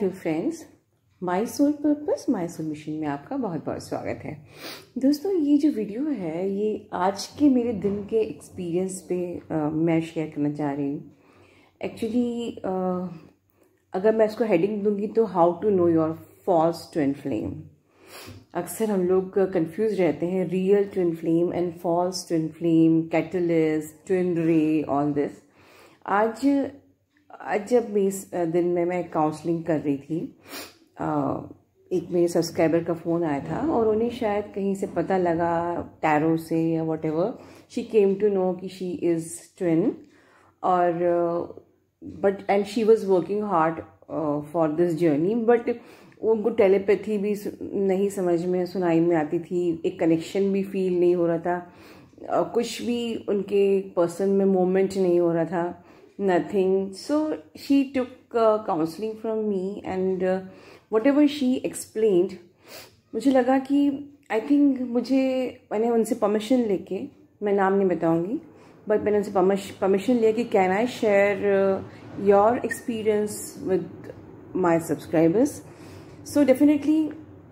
Hello friends, my soul purpose my soul mission में आपका बहुत बहुत स्वागत है। दोस्तों, ये जो वीडियो है ये आज के मेरे दिन के एक्सपीरियंस पे मैं शेयर करना चाह रही हूँ। एक्चुअली अगर मैं इसको हेडिंग दूंगी तो how to know your false twin flame. अक्सर हम लोग कंफ्यूज रहते हैं, real twin flame and false twin flame, catalyst, twin ray, all this. आज जब इस दिन में मैं काउंसलिंग कर रही थी, एक मेरे सब्सक्राइबर का फ़ोन आया था और उन्हें शायद कहीं से पता लगा, टैरो से या whatever, she came to know कि शी इज़ ट्विन। और but and she was working hard for this journey, but उनको टेलीपैथी भी नहीं समझ में सुनाई में आती थी, एक कनेक्शन भी फील नहीं हो रहा था, कुछ भी उनके पर्सन में मोमेंट नहीं हो रहा था, nothing. So she took counseling from me and whatever she explained, मुझे लगा कि I think मैंने उनसे परमिशन लेके, मैं नाम नहीं बताऊंगी, बट मैंने उनसे परमिशन लिया कि can I share your experience with my subscribers. So definitely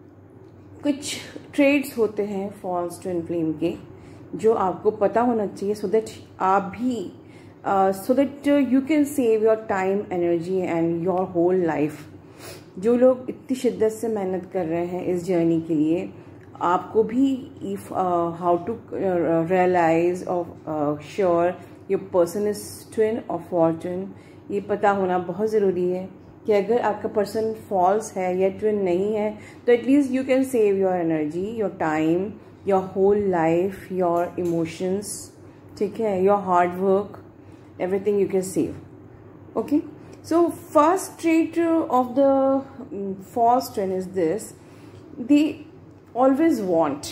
कुछ ट्रेड्स होते हैं फॉल्स ट्विन फ्लेम के जो आपको पता होना चाहिए, सो दैट आप भी so that you can save your time, energy and your whole life। जो लोग इतनी शिद्दत से मेहनत कर रहे हैं इस जर्नी के लिए, आपको भी if how to realize or sure your person is twin or fortune, ये पता होना बहुत ज़रूरी है कि अगर आपका पर्सन फॉल्स है या ट्विन नहीं है तो at least you can save your energy, your time, your whole life, your emotions, ठीक है, your hard work, everything you can save. Okay, so first trait of the false twin is this: they always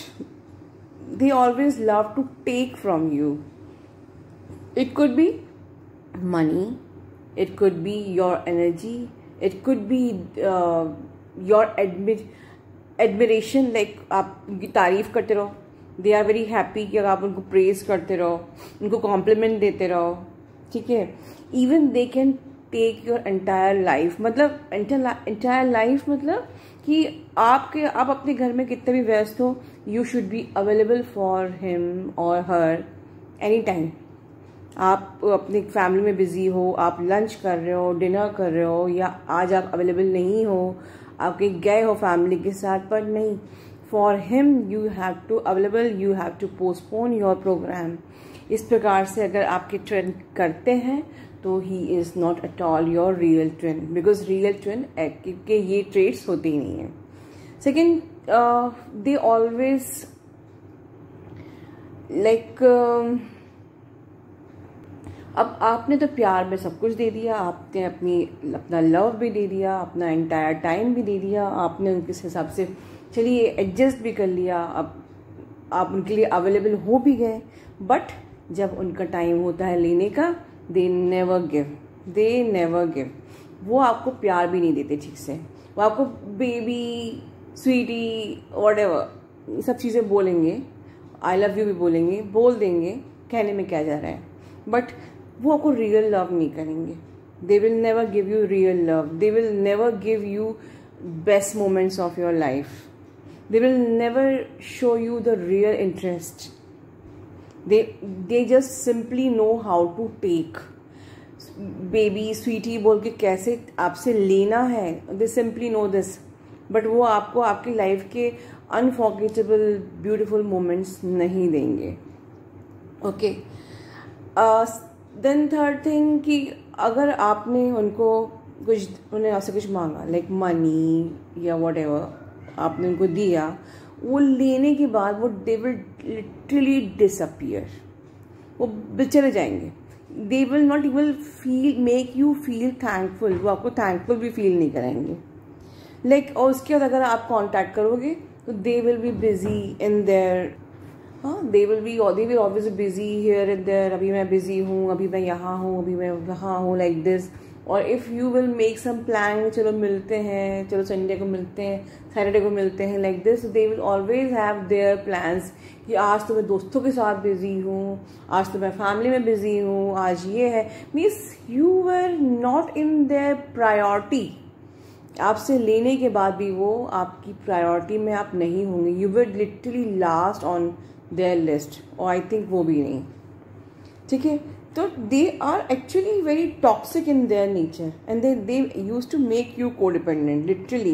love to take from you. It could be money, it could be your energy, it could be your admiration, like आप उनकी तारीफ करते रहो, they are very happy कि आप उनको praise करते रहो, उनको compliment देते रहो, ठीक है। Even they can take your entire life, मतलब एंटायर लाइफ मतलब कि आप अपने घर में कितने भी व्यस्त हो, you should be available for him और हर एनी टाइम। आप अपनी फैमिली में बिजी हो, आप लंच कर रहे हो, डिनर कर रहे हो, या आज आप अवेलेबल नहीं हो, आप कहीं गए हो फैमिली के साथ, पर नहीं, for him you have to available, you have to postpone your program. इस प्रकार से अगर आपके ट्विन करते हैं तो he is not at all your real twin, because real twin के ये ट्रेट्स होते ही नहीं हैं। सेकेंड, दे ऑलवेज लाइक, अब आपने तो प्यार में सब कुछ दे दिया, आपने अपना लव भी दे दिया, अपना एंटायर टाइम भी दे दिया, आपने उनके हिसाब से चलिए एडजस्ट भी कर लिया, अब आप उनके लिए अवेलेबल हो भी गए, बट जब उनका टाइम होता है लेने का, दे नेवर गिव। वो आपको प्यार भी नहीं देते ठीक से, वो आपको बेबी, स्वीटी, व्हाटएवर ये सब चीज़ें बोलेंगे, आई लव यू भी बोलेंगे, बोल देंगे, कहने में क्या जा रहा है, बट वो आपको रियल लव नहीं करेंगे। They will never give you real love, they will never give you best moments of your life, they will never show you the real interest. They just simply know how to take, baby, sweety बोल के कैसे आपसे लेना है, they simply know this, but वो आपको आपकी life के अनफॉरगेटेबल ब्यूटिफुल मोमेंट्स नहीं देंगे। ओके, देन थर्ड थिंग कि अगर आपने उन्हें आपसे कुछ मांगा, लाइक मनी या वट एवर, आपने उनको दिया, वो लेने के बाद वो दे विल लिटरली डिसअपियर, वो चले जाएंगे। They will not even make you feel thankful, वो आपको थैंकफुल भी फील नहीं कराएंगे। लाइक और उसके बाद अगर आप कांटेक्ट करोगे तो they will be busy in there, they will always busy here and there, अभी मैं बिजी हूँ, अभी मैं यहाँ हूँ, अभी मैं वहाँ हूँ, लाइक दिस। और if you will make some plan, चलो मिलते हैं, चलो संडे को मिलते हैं, सैटरडे को मिलते हैं, like this, they will always have their plans कि आज तो मैं दोस्तों के साथ बिजी हूँ, आज तो मैं फैमिली में बिजी हूँ, आज ये है, means you were not in their priority. आपसे लेने के बाद भी वो आपकी प्रायोरिटी में आप नहीं होंगे, you will literally last on their list, और आई थिंक वो भी नहीं, ठीक है। तो they are actually very toxic in their nature and they use to make you codependent. Literally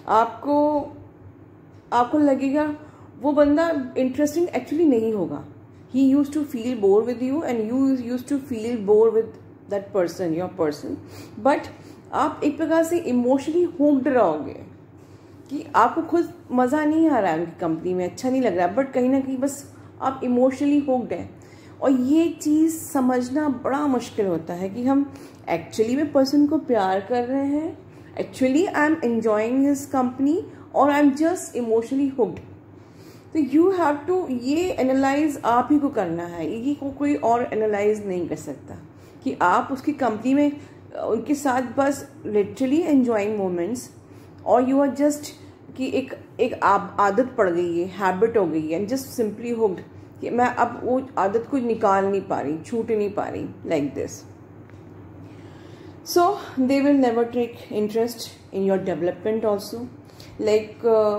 आपको लगेगा वो बंदा इंटरेस्टिंग एक्चुअली नहीं होगा। He use to feel bore with you and you use to feel bore with that person, your person, but आप एक प्रकार से इमोशनली हुक्ड रहोगे कि आपको खुद मज़ा नहीं आ रहा है उनकी कंपनी में, अच्छा नहीं लग रहा है, बट कहीं ना कहीं बस आप इमोशनली हुक्ड हैं। और ये चीज़ समझना बड़ा मुश्किल होता है कि हम एक्चुअली में पर्सन को प्यार कर रहे हैं, actually I am enjoying his company, और I am just emotionally hooked. तो यू हैव टू, ये एनालाइज आप ही को करना है, ये कोई और एनालाइज नहीं कर सकता कि आप उसकी कंपनी में उनके साथ बस लिटरली एंजॉइंग मोमेंट्स, और यू आर जस्ट कि एक आदत पड़ गई है, हैबिट हो गई है, एंड जस्ट सिंपली हुक्ड कि मैं अब वो आदत को निकाल नहीं पा रही, छूट नहीं पा रही, like this. So they will never take interest in your development also, like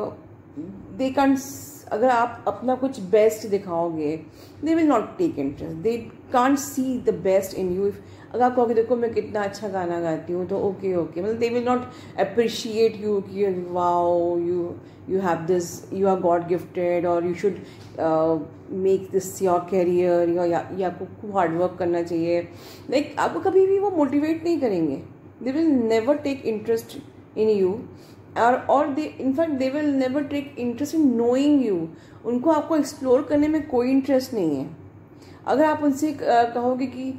they can't, अगर आप अपना कुछ बेस्ट दिखाओगे, they will not take interest, they can't see the best in you. अगर आप कहोगे देखो मैं कितना अच्छा गाना गाती हूँ, तो ओके मतलब they will not appreciate you कि wow you have this, you are God gifted, और you should make this your career, या आपको खूब हार्डवर्क करना चाहिए। लाइक आपको कभी भी वो मोटिवेट नहीं करेंगे, they will never take interest in you, और they in fact they will never take interest in knowing you. उनको आपको एक्सप्लोर करने में कोई इंटरेस्ट नहीं है। अगर आप उनसे कहोगे कि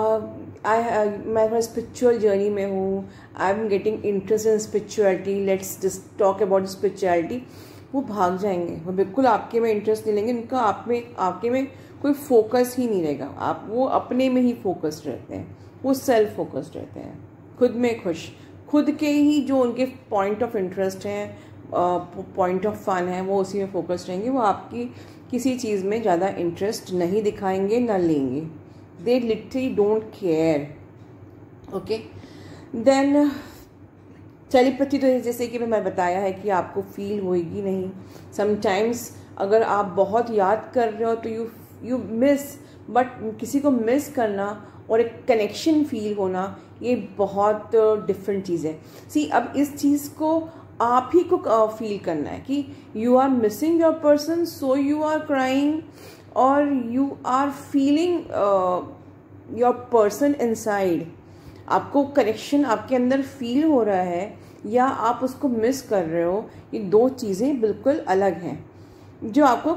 मैं स्पिरिचुअल जर्नी में हूँ, I am getting interest in spirituality, let's just talk about spirituality, वो भाग जाएंगे, वो बिल्कुल आपके में इंटरेस्ट नहीं लेंगे, उनका आपके में कोई फोकस ही नहीं रहेगा। आप वो अपने में ही फोकस्ड रहते हैं, वो सेल्फ फोकस्ड रहते हैं, खुद में खुश, खुद के ही जो उनके पॉइंट ऑफ इंटरेस्ट हैं, पॉइंट ऑफ फन है, वो उसी में फोकस्ड रहेंगे। वो आपकी किसी चीज़ में ज़्यादा इंटरेस्ट नहीं दिखाएंगे, ना लेंगे। They literally don't care, okay. Then telepathy, तो जैसे कि मैं बताया है कि आपको फील होएगी नहीं। समटाइम्स अगर आप बहुत याद कर रहे हो तो यू मिस, बट किसी को मिस करना और एक कनेक्शन फील होना, ये बहुत डिफरेंट चीज़ है। सी, अब इस चीज़ को आप ही को फील करना है कि you are missing your person, so you are crying, और you are feeling your person inside. आपको कनेक्शन आपके अंदर फील हो रहा है या आप उसको मिस कर रहे हो, ये दो चीज़ें बिल्कुल अलग हैं, जो आपको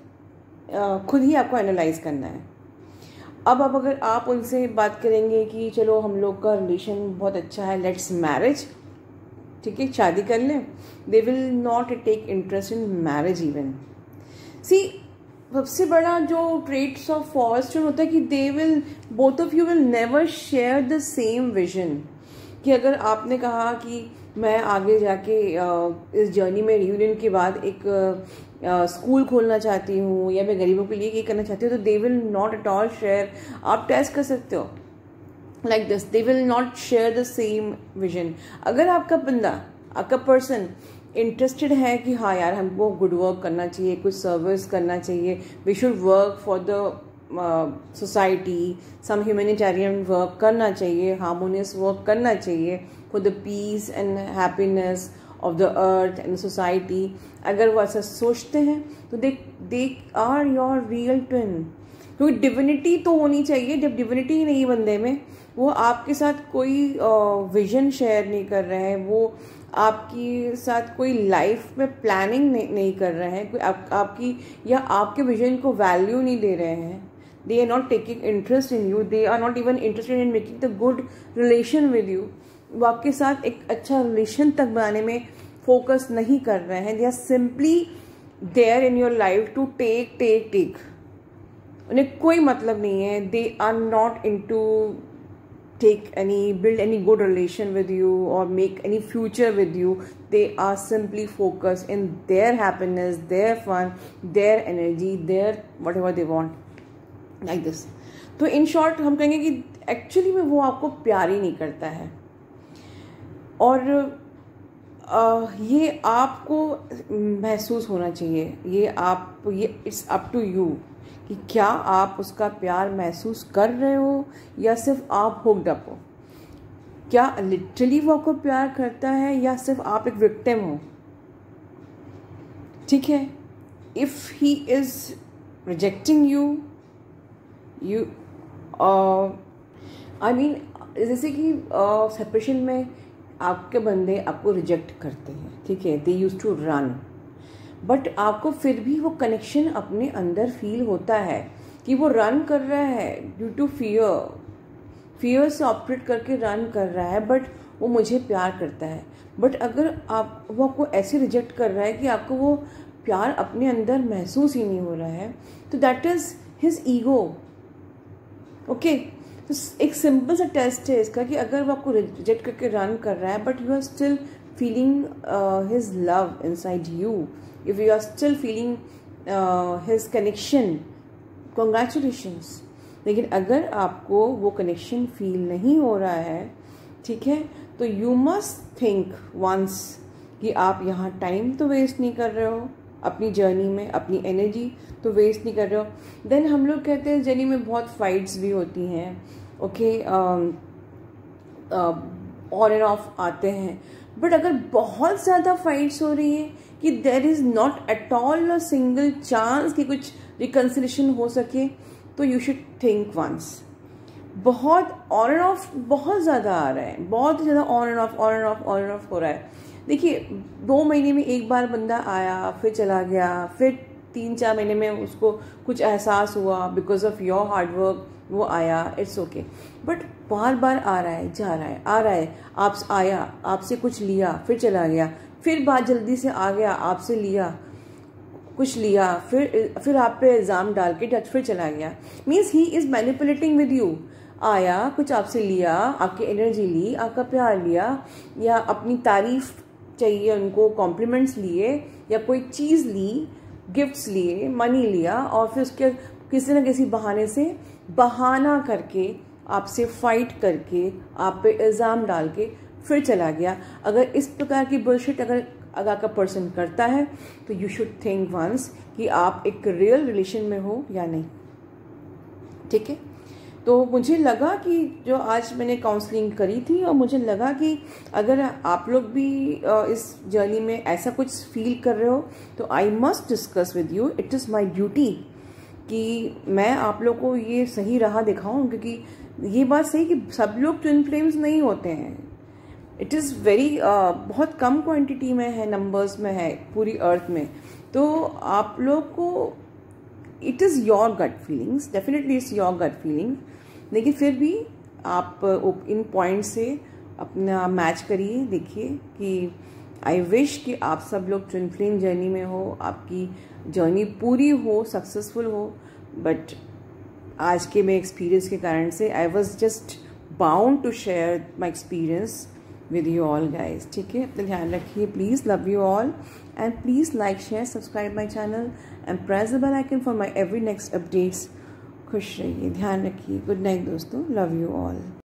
खुद ही आपको एनालाइज करना है। अब अगर आप उनसे बात करेंगे कि चलो हम लोग का रिलेशन बहुत अच्छा है, लेट्स मैरिज, ठीक है, शादी कर लें, they will not take interest in marriage even. See, सबसे बड़ा जो ट्रेट्स ऑफ फॉरेस्टर होता है कि they will, both of you will never share the same vision. कि अगर आपने कहा कि मैं आगे जाके इस जर्नी में रियूनियन के बाद एक स्कूल खोलना चाहती हूँ, या मैं गरीबों के लिए ये करना चाहती हूँ, तो they will not at all share. आप टेस्ट कर सकते हो like this, they will not share the same vision. अगर आपका बंदा, आपका पर्सन इंटरेस्टेड है कि हाँ यार हमको गुड वर्क करना चाहिए, कुछ सर्विस करना चाहिए, we should work for the society, some humanitarian work करना चाहिए, हार्मोनियस वर्क करना चाहिए for the peace and happiness of the earth and society, अगर वो ऐसा सोचते हैं तो they are your real twin. क्योंकि डिविनिटी तो होनी चाहिए। जब डिविनिटी ही नहीं बंदे में, वो आपके साथ कोई विजन शेयर नहीं कर रहे हैं, वो आपके साथ कोई लाइफ में प्लानिंग नहीं कर रहे हैं, कोई आपकी या आपके विजन को वैल्यू नहीं दे रहे हैं, they are not taking interest in you, they are not even interested in making the good relation with you, वो आपके साथ एक अच्छा रिलेशन तक बनाने में फोकस नहीं कर रहे हैं, they are simply there in your life to take. उन्हें कोई मतलब नहीं है, they are not into build any good relation with you or make any future with you. They are simply focused in their happiness, their fun, their energy, their whatever they want, like this. तो in short हम कहेंगे कि actually में वो आपको प्यार ही नहीं करता है। और ये आपको महसूस होना चाहिए, ये इट्स अप टू यू कि क्या आप उसका प्यार महसूस कर रहे हो या सिर्फ आप हुक्ड अप हो। क्या लिटरली वो आपको प्यार करता है या सिर्फ आप एक विक्टिम हो। ठीक है, if he is rejecting you I mean जैसे कि सेपरेशन में आपके बंदे आपको रिजेक्ट करते हैं, ठीक है, they use to run, but आपको फिर भी वो कनेक्शन अपने अंदर फील होता है कि वो रन कर रहा है ड्यू टू फियर से ऑपरेट करके रन कर रहा है, बट वो मुझे प्यार करता है। बट अगर वो आपको ऐसे रिजेक्ट कर रहा है कि आपको वो प्यार अपने अंदर महसूस ही नहीं हो रहा है, तो that is his ego. Okay, तो एक सिंपल सा टेस्ट है इसका कि अगर वो आपको रिजेक्ट करके रन कर रहा है but you are still feeling his love inside you, if you are still feeling his connection, congratulations. लेकिन अगर आपको वो कनेक्शन फील नहीं हो रहा है, ठीक है, तो यू मस्ट थिंक वंस कि आप यहाँ टाइम तो वेस्ट नहीं कर रहे हो अपनी जर्नी में, अपनी एनर्जी तो वेस्ट नहीं कर रहे हो। देन हम लोग कहते हैं जर्नी में बहुत फाइट्स भी होती हैं, ओके, ऑन एंड ऑफ आते हैं, बट अगर बहुत ज़्यादा फाइट्स हो रही हैं कि there is not at all a single chance कि कुछ रिकन्सिलेशन हो सके, तो यू शुड थिंक वंस। बहुत ऑन एंड ऑफ बहुत ज़्यादा आ रहा है, बहुत ज़्यादा ऑन एंड ऑफ हो रहा है। देखिए 2 महीने में एक बार बंदा आया फिर चला गया, फिर 3-4 महीने में उसको कुछ एहसास हुआ बिकॉज ऑफ योर हार्डवर्क वो आया, इट्स ओके। बट बार बार आ रहा है, जा रहा है, आ रहा है, आप आया, आपसे कुछ लिया, फिर चला गया, फिर बात जल्दी से आ गया, आपसे लिया, कुछ लिया, फिर आप पे इल्ज़ाम डाल के फिर चला गया। Means he is manipulating with you. आया, कुछ आपसे लिया, आपकी एनर्जी ली, आपका प्यार लिया, या अपनी तारीफ चाहिए उनको, कॉम्प्लीमेंट्स लिए, या कोई चीज़ ली, गिफ्ट्स लिए, मनी लिया, और फिर उसके किसी न किसी बहाने से बहाना करके आपसे फाइट करके आप पे इल्ज़ाम डाल के फिर चला गया। अगर इस प्रकार की बुलशिट अगर आपका पर्सन करता है तो यू शुड थिंक वंस कि आप एक रियल रिलेशन में हो या नहीं। ठीक है, तो मुझे लगा कि जो आज मैंने काउंसलिंग करी थी, और मुझे लगा कि अगर आप लोग भी इस जर्नी में ऐसा कुछ फील कर रहे हो तो I must discuss with you. It is my duty कि मैं आप लोग को ये सही राह दिखाऊं, क्योंकि ये बात सही कि सब लोग ट्विन फ्लेम्स नहीं होते हैं। इट इज़ वेरी बहुत कम क्वांटिटी में है, नंबर्स में है पूरी अर्थ में। तो आप लोग को it is your gut feelings, definitely it's your gut feelings, लेकिन फिर भी आप इन पॉइंट से अपना मैच करिए, देखिए कि आई विश कि आप सब लोग ट्विन फ्लेम जर्नी में हो, आपकी जर्नी पूरी हो, सक्सेसफुल हो। बट आज के मेरे एक्सपीरियंस के कारण से I was just bound to share my experience with you all guys। ठीक है, अपना ध्यान रखिए, please, love you all, and please like, share, subscribe my channel and press the bell icon for my every next updates. खुश रहिए, ध्यान रखिए, good night दोस्तों, लव यू ऑल।